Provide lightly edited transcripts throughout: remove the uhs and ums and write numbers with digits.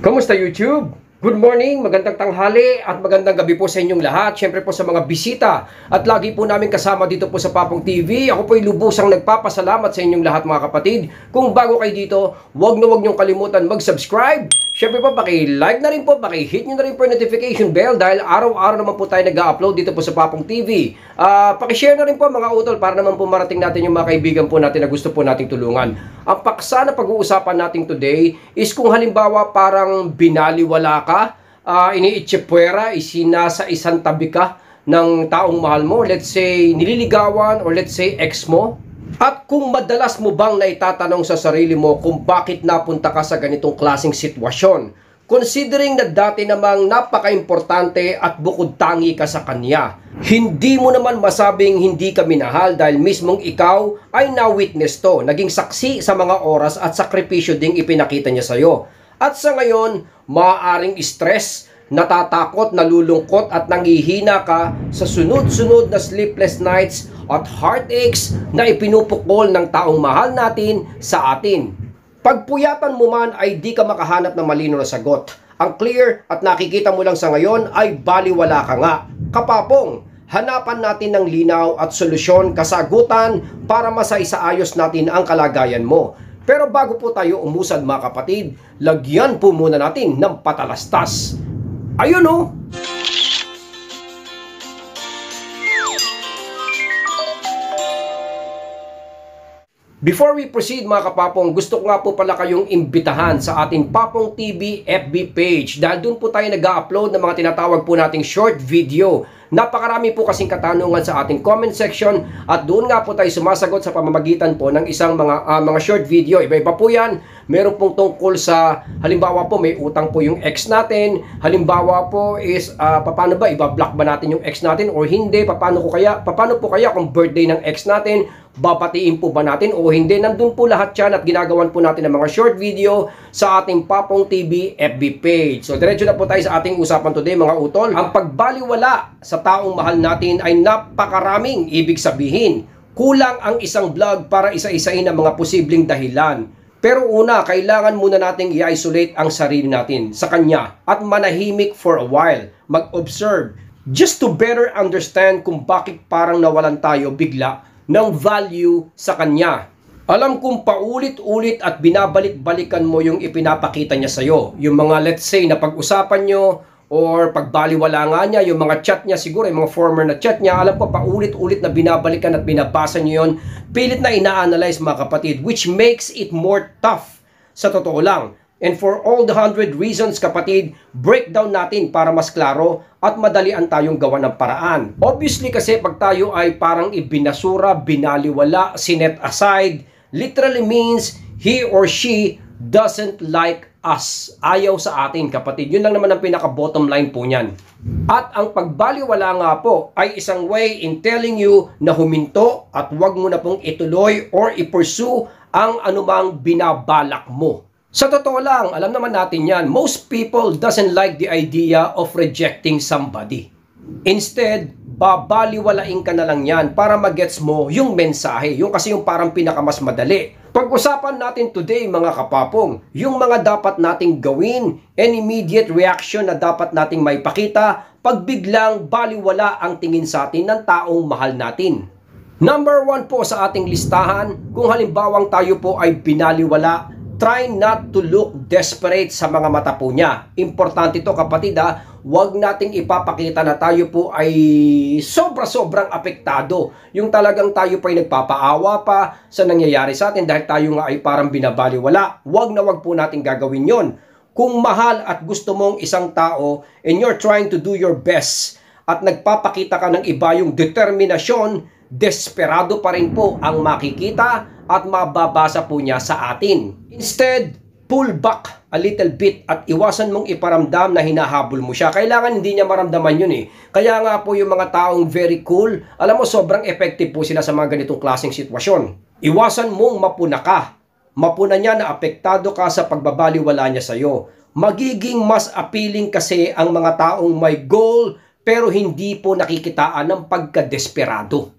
Kamusta YouTube? Good morning, magandang tanghali at magandang gabi po sa inyong lahat. Siyempre po sa mga bisita at lagi po namin kasama dito po sa Papong TV. Ako po ay lubusang nagpapasalamat sa inyong lahat mga kapatid. Kung bago kayo dito, huwag niyong kalimutan mag-subscribe. Siyempre po, paki-like na rin po, paki-hit nyo na rin po yung notification bell dahil araw-araw naman po tayo nag-upload dito po sa Papong TV. Paki-share na rin po mga utol para naman po marating natin yung mga kaibigan po natin na gusto po nating tulungan. Ang paksa na pag-uusapan natin today is kung halimbawa parang binaliwala ka, iniitsipwera, isinasa isang tabi ka ng taong mahal mo, let's say nililigawan or let's say ex mo. At kung madalas mo bang naitatanong sa sarili mo kung bakit napunta ka sa ganitong klaseng sitwasyon, considering na dati namang napaka-importante at bukod tangi ka sa kanya. Hindi mo naman masabing hindi ka minahal dahil mismong ikaw ay na-witness to, naging saksi sa mga oras at sakripisyo ding ipinakita niya sa'yo. At sa ngayon, maaaring stress, natatakot, nalulungkot at nangihina ka sa sunod-sunod na sleepless nights at heartaches na ipinupukol ng taong mahal natin sa atin. Pagpuyatan mo man ay di ka makahanap ng malino na sagot. Ang clear at nakikita mo lang sa ngayon ay baliwala ka nga. Kapapong, hanapan natin ng linaw at solusyon, kasagutan para masaisaayos natin ang kalagayan mo. Pero bago po tayo umusad mga kapatid, lagyan po muna natin ng patalastas. Ayun o! Before we proceed mga kapapong, gusto ko nga po pala kayong imbitahan sa ating Papong TV FB page dahil doon po tayo nag-upload ng mga tinatawag po nating short video. Napakarami po kasing katanungan sa ating comment section at doon nga po tayo sumasagot sa pamamagitan po ng isang mga short video. Iba-iba po yan. Meron pong tungkol sa, halimbawa po may utang po yung ex natin. Halimbawa po is, paano ba, ibablock ba natin yung ex natin or hindi? Paano po kaya kung birthday ng ex natin? Babatiin po ba natin o hindi? Nandun po lahat yan at ginagawan po natin ng mga short video sa ating Papong TV FB page. So diretso na po tayo sa ating usapan today mga utol. Ang pagbaliwala sa taong mahal natin ay napakaraming. Ibig sabihin, kulang ang isang vlog para isa-isain ang mga posibleng dahilan. Pero una, kailangan muna nating i-isolate ang sarili natin sa kanya at manahimik for a while. Mag-observe just to better understand kung bakit parang nawalan tayo bigla ng value sa kanya. Alam kong paulit-ulit at binabalik-balikan mo yung ipinapakita niya sa'yo. Yung mga let's say na pag-usapan nyo or pagbaliwala nga niya, yung mga chat niya siguro, yung mga former na chat niya, alam ko paulit-ulit na binabalikan at binabasa nyo yun. Pilit na ina-analyze mga kapatid, which makes it more tough sa totoo lang. And for all the 100 reasons kapatid, breakdown natin para mas klaro at madalian tayong gawa ng paraan. Obviously kasi pag tayo ay parang ibinasura, binaliwala, sinet aside, literally means he or she doesn't like us. Ayaw sa atin kapatid. Yun lang naman ang pinaka-bottom line po niyan. At ang pagbaliwala nga po ay isang way in telling you na huminto at huwag mo na pong ituloy or i-pursue ang anumang binabalak mo. Sa totoo lang, alam naman natin yan, most people doesn't like the idea of rejecting somebody. Instead, babaliwalain ka na lang yan para magets mo yung mensahe. Yung kasi yung parang pinakamas madali. Pag-usapan natin today mga kapapong, yung mga dapat nating gawin and immediate reaction na dapat nating maipakita pag biglang baliwala ang tingin sa atin ng taong mahal natin. Number 1 po sa ating listahan, kung halimbawang tayo po ay binaliwala, try not to look desperate sa mga mata po niya. Importante ito kapatid ha, huwag nating ipapakita na tayo po ay sobra-sobrang apektado. Yung talagang tayo po ay nagpapaawa pa sa nangyayari sa atin dahil tayo nga ay parang binabaliwala. Huwag na huwag po nating gagawin yon. Kung mahal at gusto mong isang tao and you're trying to do your best at nagpapakita ka ng iba yung determinasyon, desperado pa rin po ang makikita at mababasa po niya sa atin. Instead, pull back a little bit at iwasan mong iparamdam na hinahabol mo siya. Kailangan hindi niya maramdaman yun eh. Kaya nga po yung mga taong very cool, alam mo sobrang effective po sila sa mga ganitong klaseng sitwasyon. Iwasan mong mapuna ka. Mapuna niya na apektado ka sa pagbabaliwala niya sa'yo. Magiging mas appealing kasi ang mga taong may goal pero hindi po nakikitaan ng pagkadesperado.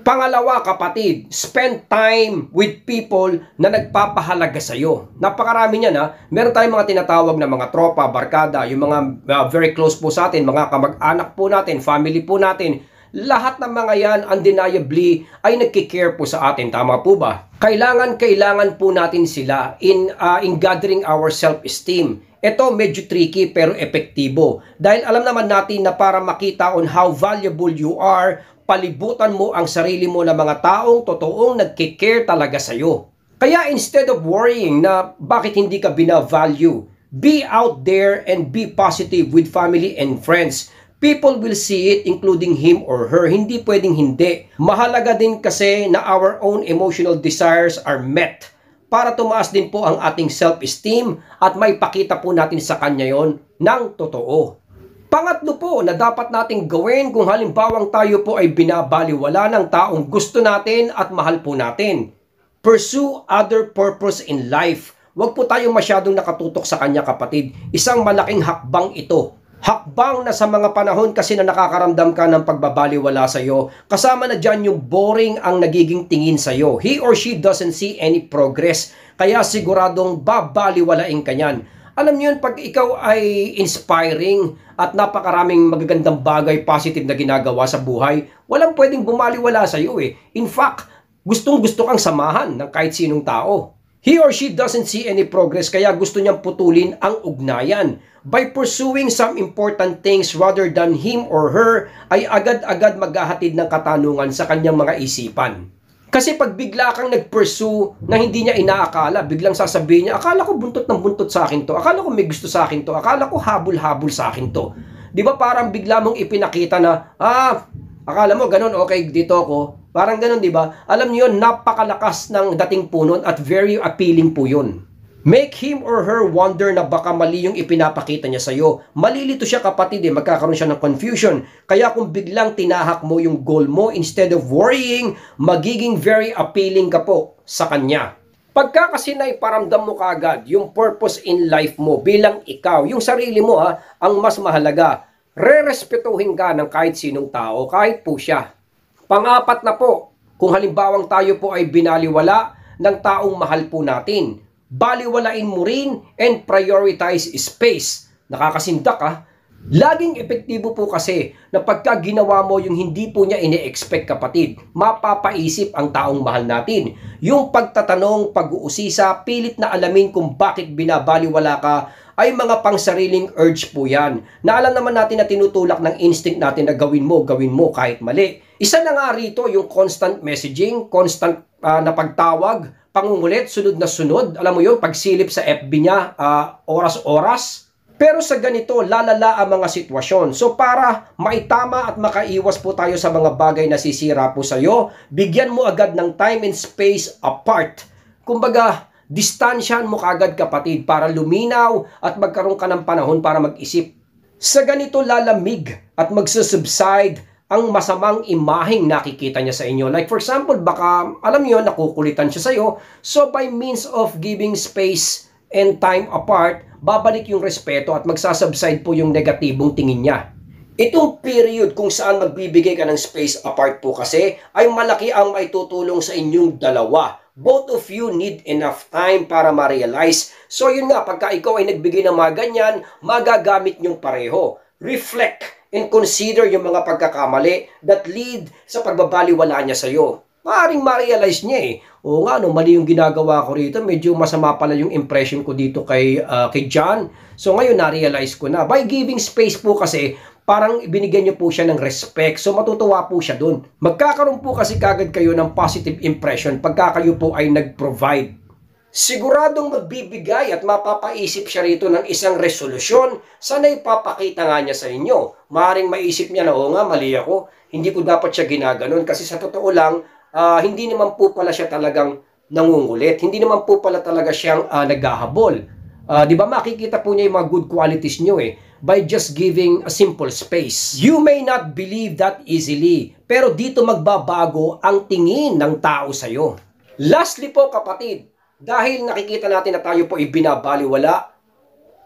Pangalawa, kapatid, spend time with people na nagpapahalaga sa'yo. Napakarami niyan ha. Meron tayong mga tinatawag na mga tropa, barkada, yung mga very close po sa atin, mga kamag-anak po natin, family po natin. Lahat ng mga yan, undeniably, ay nagkikare po sa atin. Tama po ba? Kailangan po natin sila in gathering our self-esteem. Ito medyo tricky pero epektibo. Dahil alam naman natin na para makita on how valuable you are, palibutan mo ang sarili mo ng mga taong totoong nagkikare talaga sa'yo. Kaya instead of worrying na bakit hindi ka bina-value, be out there and be positive with family and friends. People will see it, including him or her. Hindi pwedeng hindi. Mahalaga din kasi na our own emotional desires are met para tumaas din po ang ating self-esteem at may pakita po natin sa kanya yon ng totoo. Pangatlo po na dapat nating gawin kung halimbawang tayo po ay binabaliwala ng taong gusto natin at mahal po natin. Pursue other purpose in life. Huwag po tayong masyadong nakatutok sa kanya, kapatid. Isang malaking hakbang ito. Hakbang na sa mga panahon kasi na nakakaramdam ka ng pagbabaliwala sa iyo, kasama na dyan yung boring ang nagiging tingin sa iyo. He or she doesn't see any progress, kaya siguradong babaliwalain ka niyan. Alam niyo yun, pag ikaw ay inspiring at napakaraming magagandang bagay, positive na ginagawa sa buhay, walang pwedeng bumaliwala sa iyo eh. In fact, gustong-gusto kang samahan ng kahit sinong tao. He or she doesn't see any progress, kaya gusto niyang putulin ang ugnayan. By pursuing some important things rather than him or her, ay agad-agad maghahatid ng katanungan sa kanyang mga isipan. Kasi pag bigla kang nag-pursue na hindi niya inaakala, biglang sasabihin niya, akala ko buntot ng buntot sa akin to, akala ko may gusto sa akin to, akala ko habol-habol sa akin to. Di ba parang bigla mong ipinakita na, akala mo ganun, okay, dito ako. Parang ganun, di ba? Alam niyo yun, napakalakas ng dating po nun at very appealing po yun. Make him or her wonder na baka mali yung ipinapakita niya sa'yo. Malilito siya, kapatid, magkakaroon siya ng confusion. Kaya kung biglang tinahak mo yung goal mo, instead of worrying, magiging very appealing ka po sa kanya. Pagka kasi naiparamdam mo kaagad yung purpose in life mo bilang ikaw, yung sarili mo ang mas mahalaga, re-respetuhin ka ng kahit sinong tao, kahit po siya. Pang-apat na po, kung halimbawang tayo po ay binaliwala ng taong mahal po natin, baliwalain mo rin and prioritize space. Nakakasindak Laging epektibo po kasi na pagka ginawa mo yung hindi po niya ine-expect, kapatid, mapapaisip ang taong mahal natin. Yung pagtatanong, pag-uusisa, pilit na alamin kung bakit binabaliwala ka, ay mga pangsariling urge po yan. Na alam naman natin na tinutulak ng instinct natin na gawin mo kahit mali. Isa na nga rito yung constant messaging, constant na pagtawag, pangungulit, sunod na sunod. Alam mo yun, pagsilip sa FB niya, oras-oras. Pero sa ganito, lalala ang mga sitwasyon. So para maitama at makaiwas po tayo sa mga bagay na sisira po sa'yo, bigyan mo agad ng time and space apart. Kumbaga, distansyahan mo kagad, kapatid, para luminaw at magkaroon ka ng panahon para mag-isip. Sa ganito lalamig at magsusubside ang masamang imaheng nakikita niya sa inyo. Like for example, baka alam niyo nakukulitan siya sa iyo. So by means of giving space and time apart, babalik yung respeto at magsasubside po yung negatibong tingin niya. Itong period kung saan magbibigay ka ng space apart po kasi ay malaki ang maitutulong sa inyong dalawa. Both of you need enough time para ma-realize. So yun nga, pagka ikaw ay nagbigay ng mga ganyan, magagamit niyong pareho. Reflect and consider yung mga pagkakamali that lead sa pagbabaliwala niya sa iyo. Maaring ma-realize niya oo nga, mali yung ginagawa ko rito. Medyo masama pala yung impression ko dito kay John. So ngayon na-realize ko na. By giving space po kasi, parang binigyan niyo po siya ng respect. So matutuwa po siya dun. Magkakaroon po kasi kagad kayo ng positive impression pagka kayo po ay nag-provide. Siguradong magbibigay at mapapaisip siya rito ng isang resolusyon. Sana ipapakita nga niya sa inyo. Maaring maisip niya na, oo nga, mali ako. Hindi ko dapat siya ginaganon. Kasi sa totoo lang, hindi naman po pala siya talagang nangungulit. Hindi naman po pala talaga siyang naghahabol. Di ba makikita po niya yung mga good qualities niyo by just giving a simple space. You may not believe that easily, pero dito magbabago ang tingin ng tao sa'yo. Lastly po, kapatid, dahil nakikita natin na tayo po ibinabaliwala,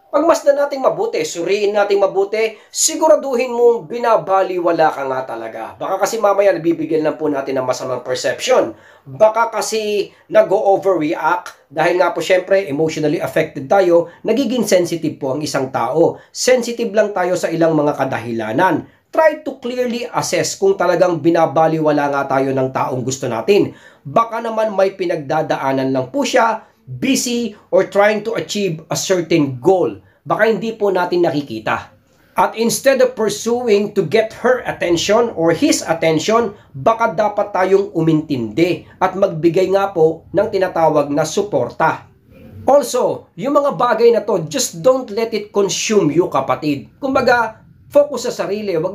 Pagmasdan nating mabuti, suriin nating mabuti, siguraduhin mong binabaliwala ka nga talaga. Baka kasi mamaya nabibigyan lang po natin ng masamang perception. Baka kasi nag-overreact dahil nga po syempre emotionally affected tayo, nagiging sensitive po ang isang tao. Sensitive lang tayo sa ilang mga kadahilanan. Try to clearly assess kung talagang binabaliwala nga tayo ng taong gusto natin. Baka naman may pinagdadaanan lang po siya, busy, or trying to achieve a certain goal. Baka hindi po natin nakikita. At instead of pursuing to get her attention or his attention, baka dapat tayong umintindi at magbigay nga po ng tinatawag na suporta. Also, yung mga bagay na to, just don't let it consume you, kapatid. Kumbaga, focus sa sarili. Wag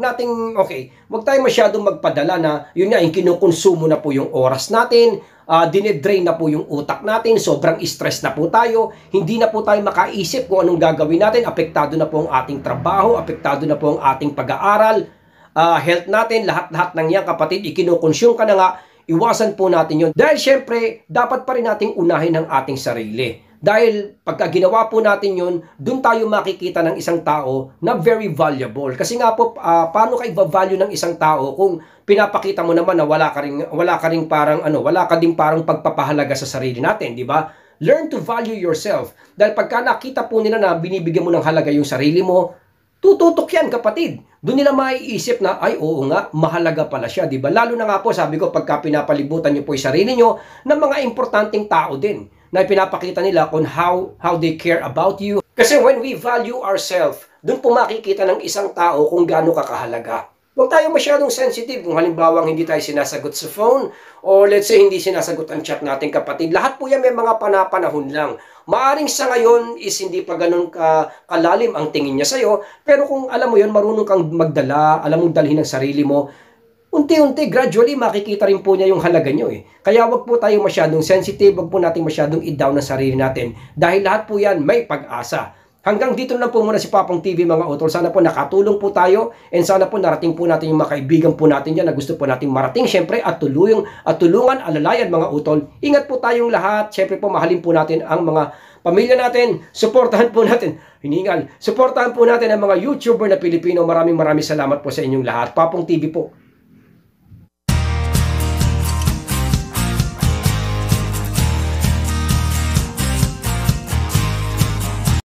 tayong masyadong magpadala na, yun nga, yung kinukonsumo na po yung oras natin, dinedrain na po yung utak natin, sobrang stress na po tayo, hindi na po tayo makaisip kung anong gagawin natin, apektado na po ang ating trabaho, apektado na po ang ating pag-aaral, health natin, lahat-lahat ng yan, kapatid, ikinukonsume ka na nga, iwasan po natin yun. Dahil syempre, dapat pa rin nating unahin ang ating sarili. Dahil pagka ginawa po natin yun, dun tayo makikita ng isang tao na very valuable. Kasi nga po, paano ka i-value ng isang tao kung pinapakita mo naman na wala ka din parang pagpapahalaga sa sarili natin, di ba? Learn to value yourself. Dahil pagka nakita po nila na binibigyan mo ng halaga yung sarili mo, tututok yan, kapatid. Doon nila maiisip na, ay oo nga, mahalaga pala siya, di ba? Lalo na nga po, sabi ko, pagka pinapalibutan niyo po yung sarili niyo ng mga importanteng tao din, na pinapakita nila kung how they care about you. Kasi when we value ourselves, doon po makikita ng isang tao kung gaano kakahalaga. Huwag tayo masyadong sensitive kung halimbawang hindi tayo sinasagot sa phone or let's say hindi sinasagot ang chat natin, kapatid. Lahat po yan may mga panapanahon lang. Maaring sa ngayon is hindi pa ganun kalalim ang tingin niya sa'yo, pero kung alam mo yun, marunong kang magdala, alam mong dalhin ang sarili mo, unti-unti, gradually, makikita rin po niya yung halaga nyo eh. Kaya wag po tayong masyadong sensitive, wag po natin masyadong i-down ang sarili natin. Dahil lahat po yan may pag-asa. Hanggang dito na po muna si Papong TV, mga utol. Sana po nakatulong po tayo and sana po narating po natin yung mga kaibigan po natin dyan na gusto po nating marating. Siyempre, at tulungan, alalayan, mga utol. Ingat po tayong lahat. Siyempre po, mahalin po natin ang mga pamilya natin. Suportahan po natin. Suportahan po natin ang mga YouTuber na Pilipino. Maraming salamat po sa inyong lahat. Papong TV po.